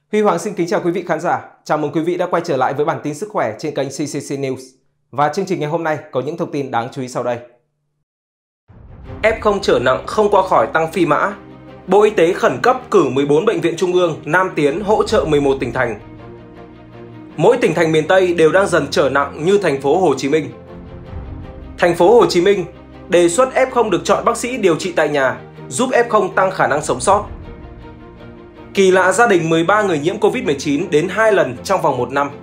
Huy Hoàng xin kính chào quý vị khán giả. Chào mừng quý vị đã quay trở lại với bản tin sức khỏe trên kênh CCC News. Và chương trình ngày hôm nay có những thông tin đáng chú ý sau đây. F0 trở nặng không qua khỏi tăng phi mã. Bộ Y tế khẩn cấp cử 14 bệnh viện trung ương, Nam tiến hỗ trợ 11 tỉnh thành. Mỗi tỉnh thành miền Tây đều đang dần trở nặng như thành phố Hồ Chí Minh. Thành phố Hồ Chí Minh đề xuất F0 được chọn bác sĩ điều trị tại nhà, giúp F0 tăng khả năng sống sót. Kỳ lạ gia đình 13 người nhiễm Covid-19 đến 2 lần trong vòng 1 năm.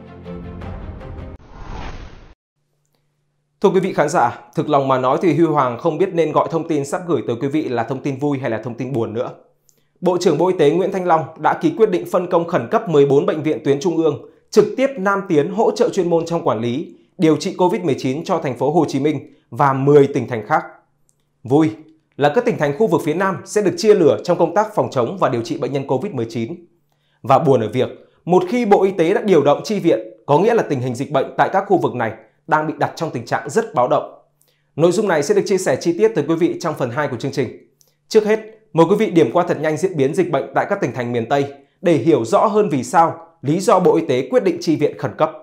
Thưa quý vị khán giả, thực lòng mà nói thì Huy Hoàng không biết nên gọi thông tin sắp gửi tới quý vị là thông tin vui hay là thông tin buồn nữa. Bộ trưởng Bộ Y tế Nguyễn Thanh Long đã ký quyết định phân công khẩn cấp 14 bệnh viện tuyến trung ương trực tiếp Nam tiến hỗ trợ chuyên môn trong quản lý, điều trị Covid-19 cho thành phố Hồ Chí Minh và 10 tỉnh thành khác. Vui là các tỉnh thành khu vực phía Nam sẽ được chia lửa trong công tác phòng chống và điều trị bệnh nhân Covid-19. Và buồn ở việc, một khi Bộ Y tế đã điều động chi viện, có nghĩa là tình hình dịch bệnh tại các khu vực này đang bị đặt trong tình trạng rất báo động. Nội dung này sẽ được chia sẻ chi tiết tới quý vị trong phần 2 của chương trình. Trước hết, mời quý vị điểm qua thật nhanh diễn biến dịch bệnh tại các tỉnh thành miền Tây để hiểu rõ hơn vì sao, lý do Bộ Y tế quyết định chi viện khẩn cấp.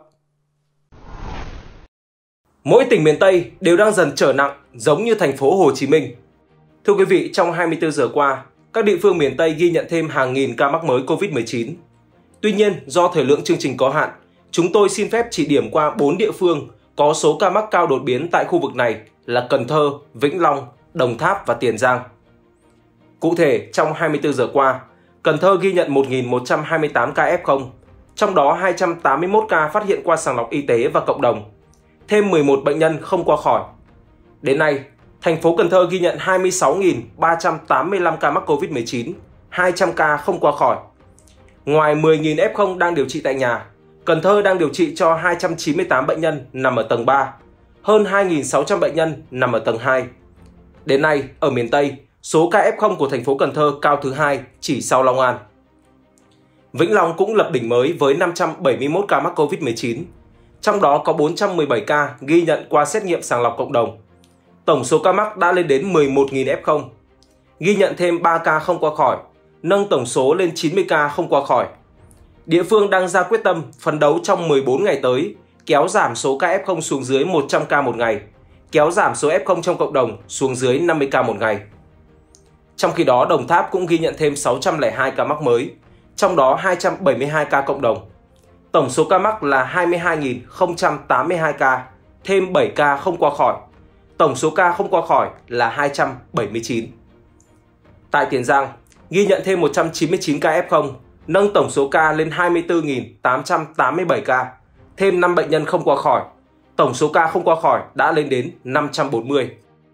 Mỗi tỉnh miền Tây đều đang dần trở nặng giống như thành phố Hồ Chí Minh. Thưa quý vị, trong 24 giờ qua, các địa phương miền Tây ghi nhận thêm hàng nghìn ca mắc mới Covid-19. Tuy nhiên, do thời lượng chương trình có hạn, chúng tôi xin phép chỉ điểm qua 4 địa phương có số ca mắc cao đột biến tại khu vực này là Cần Thơ, Vĩnh Long, Đồng Tháp và Tiền Giang. Cụ thể, trong 24 giờ qua, Cần Thơ ghi nhận 1.128 ca F0, trong đó 281 ca phát hiện qua sàng lọc y tế và cộng đồng, thêm 11 bệnh nhân không qua khỏi. Đến nay, thành phố Cần Thơ ghi nhận 26.385 ca mắc Covid-19, 200 ca không qua khỏi. Ngoài 10.000 F0 đang điều trị tại nhà, Cần Thơ đang điều trị cho 298 bệnh nhân nằm ở tầng 3, hơn 2.600 bệnh nhân nằm ở tầng 2. Đến nay, ở miền Tây, số ca F0 của thành phố Cần Thơ cao thứ 2 chỉ sau Long An. Vĩnh Long cũng lập đỉnh mới với 571 ca mắc Covid-19, trong đó có 417 ca ghi nhận qua xét nghiệm sàng lọc cộng đồng. Tổng số ca mắc đã lên đến 11.000 F0, ghi nhận thêm 3 ca không qua khỏi, nâng tổng số lên 90 ca không qua khỏi. Địa phương đang ra quyết tâm phấn đấu trong 14 ngày tới, kéo giảm số ca F0 xuống dưới 100 ca một ngày, kéo giảm số F0 trong cộng đồng xuống dưới 50 ca một ngày. Trong khi đó, Đồng Tháp cũng ghi nhận thêm 602 ca mắc mới, trong đó 272 ca cộng đồng. Tổng số ca mắc là 22.082 ca, thêm 7 ca không qua khỏi. Tổng số ca không qua khỏi là 279. Tại Tiền Giang, ghi nhận thêm 199 ca F0, nâng tổng số ca lên 24.887 ca, thêm 5 bệnh nhân không qua khỏi. Tổng số ca không qua khỏi đã lên đến 540.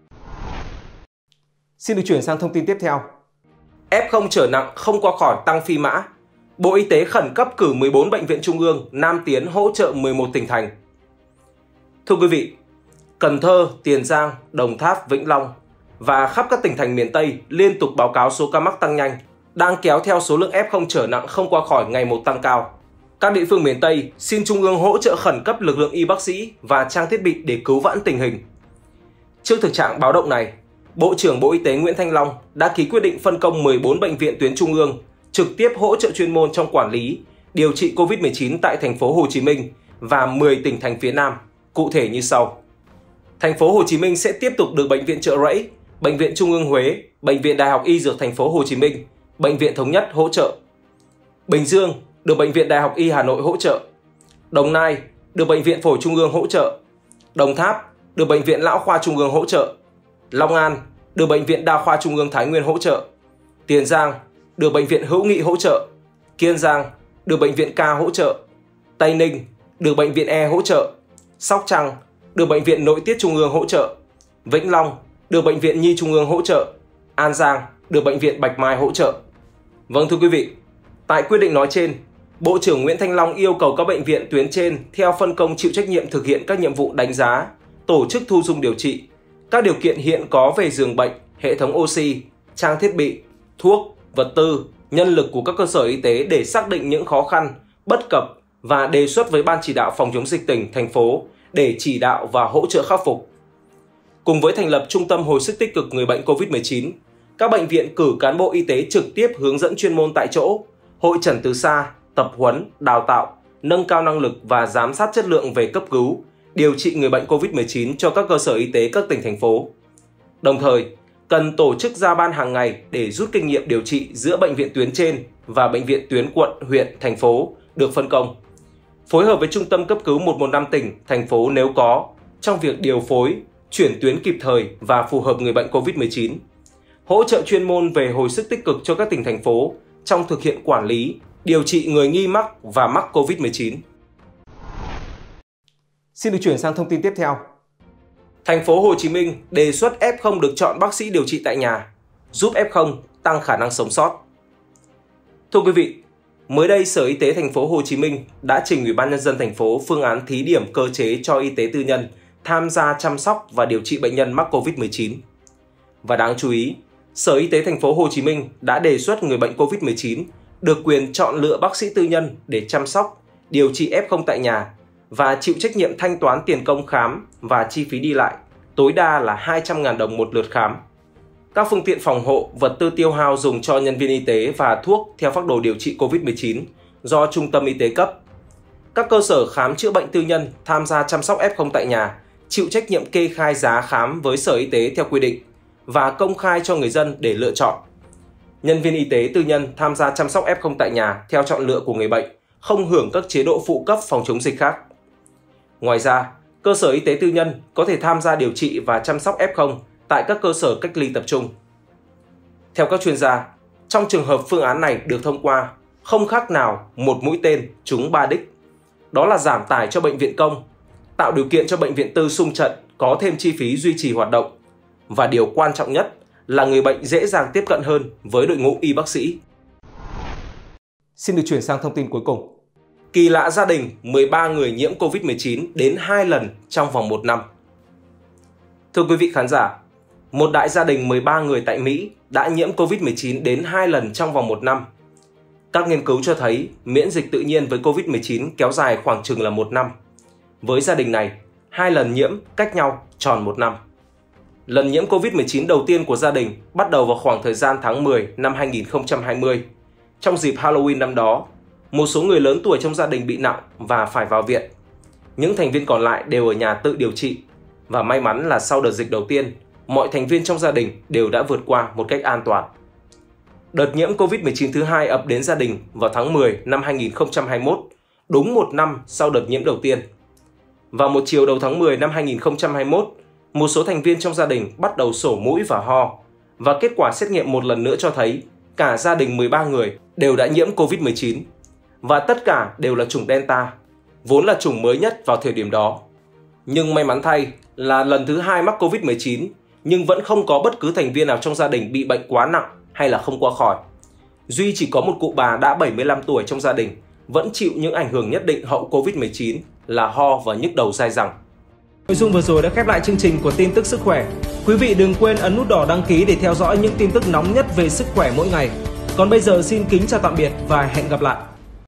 Xin được chuyển sang thông tin tiếp theo. F0 trở nặng không qua khỏi tăng phi mã. Bộ Y tế khẩn cấp cử 14 bệnh viện trung ương, Nam tiến hỗ trợ 11 tỉnh thành. Thưa quý vị, Cần Thơ, Tiền Giang, Đồng Tháp, Vĩnh Long và khắp các tỉnh thành miền Tây liên tục báo cáo số ca mắc tăng nhanh, đang kéo theo số lượng F0 trở nặng không qua khỏi ngày một tăng cao. Các địa phương miền Tây xin Trung ương hỗ trợ khẩn cấp lực lượng y bác sĩ và trang thiết bị để cứu vãn tình hình. Trước thực trạng báo động này, Bộ trưởng Bộ Y tế Nguyễn Thanh Long đã ký quyết định phân công 14 bệnh viện tuyến trung ương trực tiếp hỗ trợ chuyên môn trong quản lý, điều trị Covid-19 tại thành phố Hồ Chí Minh và 10 tỉnh thành phía Nam, cụ thể như sau. Thành phố Hồ Chí Minh sẽ tiếp tục được Bệnh viện Chợ Rẫy, Bệnh viện Trung ương Huế, Bệnh viện Đại học Y Dược thành phố Hồ Chí Minh, Bệnh viện Thống nhất hỗ trợ. Bình Dương được Bệnh viện Đại học Y Hà Nội hỗ trợ. Đồng Nai được Bệnh viện Phổi Trung ương hỗ trợ. Đồng Tháp được Bệnh viện Lão khoa Trung ương hỗ trợ. Long An được Bệnh viện Đa khoa Trung ương Thái Nguyên hỗ trợ. Tiền Giang được Bệnh viện Hữu Nghị hỗ trợ. Kiên Giang được Bệnh viện K hỗ trợ. Tây Ninh được Bệnh viện E hỗ trợ. Sóc Trăng được Bệnh viện Nội tiết Trung ương hỗ trợ. Vĩnh Long được Bệnh viện Nhi Trung ương hỗ trợ. An Giang được Bệnh viện Bạch Mai hỗ trợ. Vâng thưa quý vị, tại quyết định nói trên, Bộ trưởng Nguyễn Thanh Long yêu cầu các bệnh viện tuyến trên theo phân công chịu trách nhiệm thực hiện các nhiệm vụ đánh giá, tổ chức thu dung điều trị, các điều kiện hiện có về giường bệnh, hệ thống oxy, trang thiết bị, thuốc, vật tư, nhân lực của các cơ sở y tế để xác định những khó khăn, bất cập và đề xuất với Ban chỉ đạo phòng chống dịch tỉnh, thành phố để chỉ đạo và hỗ trợ khắc phục. Cùng với thành lập Trung tâm hồi sức tích cực người bệnh Covid-19, các bệnh viện cử cán bộ y tế trực tiếp hướng dẫn chuyên môn tại chỗ, hội chẩn từ xa, tập huấn, đào tạo, nâng cao năng lực và giám sát chất lượng về cấp cứu, điều trị người bệnh COVID-19 cho các cơ sở y tế các tỉnh, thành phố. Đồng thời, cần tổ chức giao ban hàng ngày để rút kinh nghiệm điều trị giữa bệnh viện tuyến trên và bệnh viện tuyến quận, huyện, thành phố được phân công. Phối hợp với Trung tâm cấp cứu 115 tỉnh, thành phố nếu có, trong việc điều phối, chuyển tuyến kịp thời và phù hợp người bệnh COVID-19. Hỗ trợ chuyên môn về hồi sức tích cực cho các tỉnh, thành phố trong thực hiện quản lý, điều trị người nghi mắc và mắc COVID-19. Xin được chuyển sang thông tin tiếp theo. Thành phố Hồ Chí Minh đề xuất F0 được chọn bác sĩ điều trị tại nhà, giúp F0 tăng khả năng sống sót. Thưa quý vị, mới đây Sở Y tế Thành phố Hồ Chí Minh đã trình Ủy ban Nhân dân thành phố phương án thí điểm cơ chế cho y tế tư nhân tham gia chăm sóc và điều trị bệnh nhân mắc COVID-19. Và đáng chú ý, Sở Y tế Thành phố Hồ Chí Minh đã đề xuất người bệnh COVID-19 được quyền chọn lựa bác sĩ tư nhân để chăm sóc, điều trị F0 tại nhà và chịu trách nhiệm thanh toán tiền công khám và chi phí đi lại, tối đa là 200.000 đồng một lượt khám. Các phương tiện phòng hộ, vật tư tiêu hao dùng cho nhân viên y tế và thuốc theo phác đồ điều trị COVID-19 do Trung tâm Y tế cấp. Các cơ sở khám chữa bệnh tư nhân tham gia chăm sóc F0 tại nhà chịu trách nhiệm kê khai giá khám với Sở Y tế theo quy định và công khai cho người dân để lựa chọn. Nhân viên y tế tư nhân tham gia chăm sóc F0 tại nhà theo chọn lựa của người bệnh, không hưởng các chế độ phụ cấp phòng chống dịch khác. Ngoài ra, cơ sở y tế tư nhân có thể tham gia điều trị và chăm sóc F0 tại các cơ sở cách ly tập trung. Theo các chuyên gia, trong trường hợp phương án này được thông qua, không khác nào một mũi tên trúng 3 đích. Đó là giảm tải cho bệnh viện công, tạo điều kiện cho bệnh viện tư xung trận có thêm chi phí duy trì hoạt động. Và điều quan trọng nhất là người bệnh dễ dàng tiếp cận hơn với đội ngũ y bác sĩ. Xin được chuyển sang thông tin cuối cùng. Kỳ lạ gia đình 13 người nhiễm COVID-19 đến 2 lần trong vòng 1 năm. Thưa quý vị khán giả, một đại gia đình 13 người tại Mỹ đã nhiễm COVID-19 đến 2 lần trong vòng 1 năm. Các nghiên cứu cho thấy miễn dịch tự nhiên với COVID-19 kéo dài khoảng chừng là 1 năm. Với gia đình này, 2 lần nhiễm cách nhau tròn 1 năm. Lần nhiễm COVID-19 đầu tiên của gia đình bắt đầu vào khoảng thời gian tháng 10 năm 2020. Trong dịp Halloween năm đó, một số người lớn tuổi trong gia đình bị nặng và phải vào viện. Những thành viên còn lại đều ở nhà tự điều trị. Và may mắn là sau đợt dịch đầu tiên, mọi thành viên trong gia đình đều đã vượt qua một cách an toàn. Đợt nhiễm COVID-19 thứ hai ập đến gia đình vào tháng 10 năm 2021, đúng 1 năm sau đợt nhiễm đầu tiên. Vào một chiều đầu tháng 10 năm 2021, một số thành viên trong gia đình bắt đầu sổ mũi và ho, và kết quả xét nghiệm một lần nữa cho thấy cả gia đình 13 người đều đã nhiễm COVID-19, và tất cả đều là chủng Delta, vốn là chủng mới nhất vào thời điểm đó. Nhưng may mắn thay là lần thứ hai mắc COVID-19, nhưng vẫn không có bất cứ thành viên nào trong gia đình bị bệnh quá nặng hay là không qua khỏi. Duy chỉ có một cụ bà đã 75 tuổi trong gia đình vẫn chịu những ảnh hưởng nhất định hậu COVID-19 là ho và nhức đầu dai dẳng. Nội dung vừa rồi đã khép lại chương trình của tin tức sức khỏe. Quý vị đừng quên ấn nút đỏ đăng ký để theo dõi những tin tức nóng nhất về sức khỏe mỗi ngày. Còn bây giờ xin kính chào tạm biệt và hẹn gặp lại.